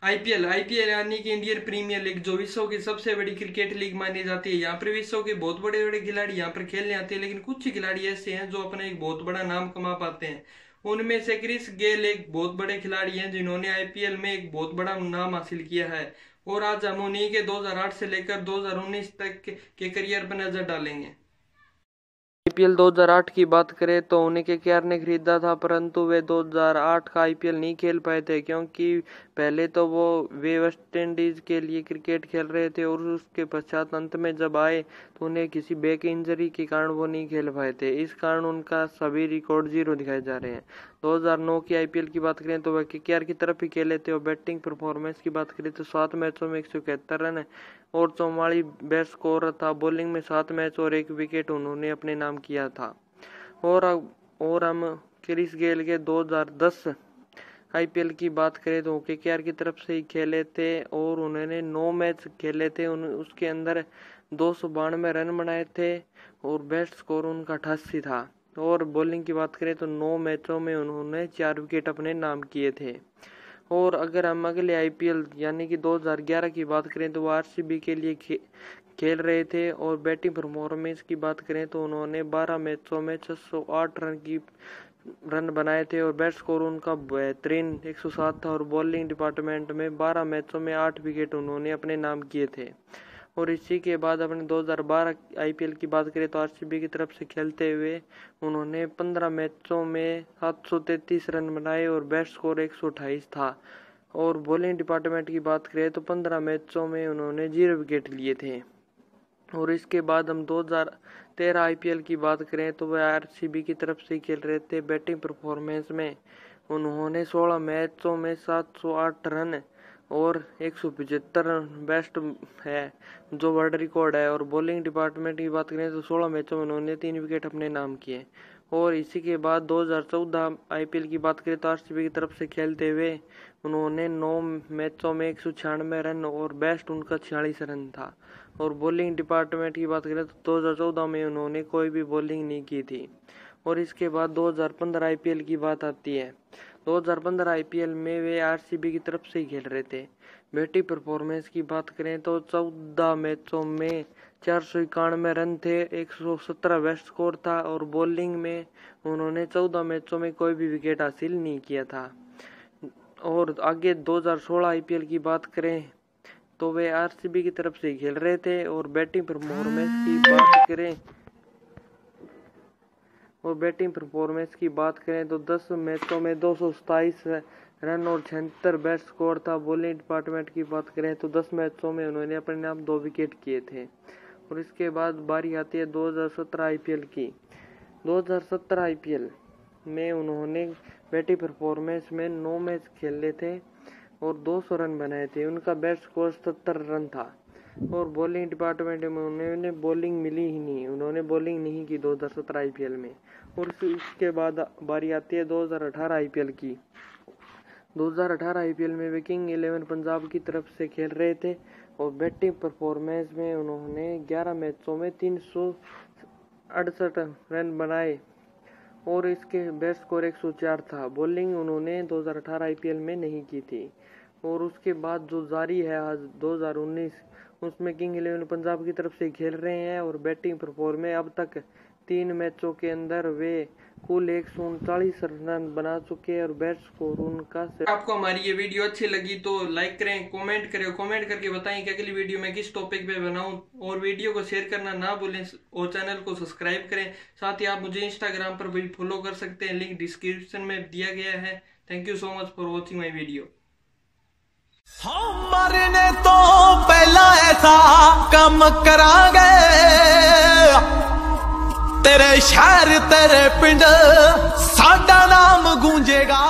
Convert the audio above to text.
IPL IPL यानी कि Indian premiere league जो विश्व की सबसे बड़ी क्रिकेट लीग मानी जाती है। यहाँ पर विश्व के बहुत बड़े बड़े खिलाड़ी यहाँ पर खेलने आते हैं, लेकिन कुछ ही खिलाड़ी ऐसे हैं जो अपना एक बहुत बड़ा नाम कमा पाते हैं। उनमें से क्रिस गेल एक बहुत बड़े खिलाड़ी हैं जिन्होंने आईपीएल में एक बहुत बड़ा नाम हासिल किया है। और आज हम उन्हीं के 2008 से लेकर 2019 तक के करियर पर नजर डालेंगे। आईपीएल 2008 की बात करें तो उन्हें केकेआर ने खरीदा था, परंतु वे 2008 का आईपीएल नहीं खेल पाए थे, क्योंकि पहले तो वे वेस्ट इंडीज के लिए क्रिकेट खेल रहे थे और उसके पश्चात अंत में जब आए तो उन्हें किसी बैक इंजरी के कारण वो नहीं खेल पाए थे। इस कारण उनका सभी रिकॉर्ड जीरो दिखाए जा रहे हैं। 2009 की आईपीएल की बात करें तो वह केकेआर की तरफ ही खेले थे और बैटिंग परफॉर्मेंस की बात करें तो 7 मैचों में 171 रन और 44 बेस्ट स्कोर था। बॉलिंग में 7 मैच और 1 विकेट उन्होंने अपने नाम किया था। और हम क्रिस गेल के 2010 आईपीएल की बात करें तो केकेआर की तरफ से ही खेले थे और उन्होंने 9 मैच खेले थे। उसके अंदर 292 रन बनाए थे और बेस्ट स्कोर उनका 88 था। और बॉलिंग की बात करें तो 9 मैचों में उन्होंने 4 विकेट अपने नाम किए थे। और अगर हम अगले आईपीएल यानी कि 2011 की बात करें तो वो आरसीबी के लिए खेल रहे थे। और बैटिंग परफॉर्मेंस की बात करें तो उन्होंने 12 मैचों में 608 रन बनाए थे और बेस्ट स्कोर उनका बेहतरीन 107 था। और बॉलिंग डिपार्टमेंट में 12 मैचों में 8 विकेट उन्होंने अपने नाम किए थे। और इसी के बाद अपने 2012 आईपीएल की बात करें तो आरसीबी की तरफ से खेलते हुए उन्होंने 15 मैचों में 733 रन बनाए और बेस्ट स्कोर 128 था। और बॉलिंग डिपार्टमेंट की बात करें तो 15 मैचों में उन्होंने 0 विकेट लिए थे। और इसके बाद हम 2013 आईपीएल की बात करें तो वह आरसीबी की तरफ से खेल रहे थे। बैटिंग परफॉर्मेंस में उन्होंने 16 मैचों में 708 रन और 175 रन बेस्ट है जो वर्ल्ड रिकॉर्ड है। और बॉलिंग डिपार्टमेंट की बात करें तो 16 मैचों में उन्होंने 3 विकेट अपने नाम किए। और इसी के बाद 2014 आईपीएल की बात करें तो आरसीबी की तरफ से खेलते हुए उन्होंने 9 मैचों में 196 रन और बेस्ट उनका 46 रन था। और बॉलिंग डिपार्टमेंट की बात करें तो 2014 में उन्होंने कोई भी बॉलिंग नहीं की थी। और इसके बाद 2015 आईपीएल की बात आती है। 2015 आईपीएल में वे आरसीबी की तरफ से ही खेल रहे थे। बैटिंग परफॉर्मेंस की बात करें तो 14 मैचों में 491 रन थे, 117 बेस्ट स्कोर था। और बॉलिंग में उन्होंने 14 मैचों में कोई भी विकेट हासिल नहीं किया था। और आगे 2016 आईपीएल की बात करें तो वे आरसीबी की तरफ से खेल रहे थे। और बैटिंग परफॉर्मेंस की बात करें तो 10 मैचों में 227 रन और 76 बेस्ट स्कोर था। बॉलिंग डिपार्टमेंट की बात करें तो 10 मैचों में उन्होंने अपने नाम 2 विकेट किए थे। और इसके बाद बारी आती है 2017 आईपीएल की। 2017 आईपीएल में उन्होंने बैटिंग परफॉर्मेंस में 9 मैच खेले थे और 200 रन बनाए थे। उनका बेस्ट स्कोर 77 रन था। और बॉलिंग डिपार्टमेंट में उन्हें बॉलिंग मिली ही नहीं, उन्होंने बॉलिंग नहीं की 2017 आईपीएल में। और इसके बाद बारी आती है 2018 आईपीएल की। 2018 आईपीएल में वे किंग 11 पंजाब की तरफ से खेल रहे थे। और बैटिंग परफॉर्मेंस में उन्होंने 11 मैचों में 368 रन बनाए और इसके बेस्ट स्कोर 104 था। बॉलिंग उन्होंने 2018 आईपीएल में नहीं की थी। और उसके बाद जो जारी है आज 2019 उसमें किंग 11 पंजाब की तरफ से खेल रहे हैं। और बैटिंग परफॉर्मेंस अब तक 3 मैचों के अंदर वे कुल 139 रन बना चुके हैं और बेस्ट स्कोर उनका। आपको हमारी ये वीडियो अच्छी लगी तो लाइक करें, कमेंट करें, कमेंट करके बताएं कि अगली वीडियो में किस टॉपिक पे बनाऊं। और वीडियो को शेयर करना ना भूलें और चैनल को सब्सक्राइब करें। साथ ही आप मुझे इंस्टाग्राम पर भी फॉलो कर सकते हैं, लिंक डिस्क्रिप्शन में दिया गया है। Thank you so much for watching my video. मरने तो पहला ऐसा काम करांगे, तेरे शहर तेरे पिंड साडा नाम गूंजेगा।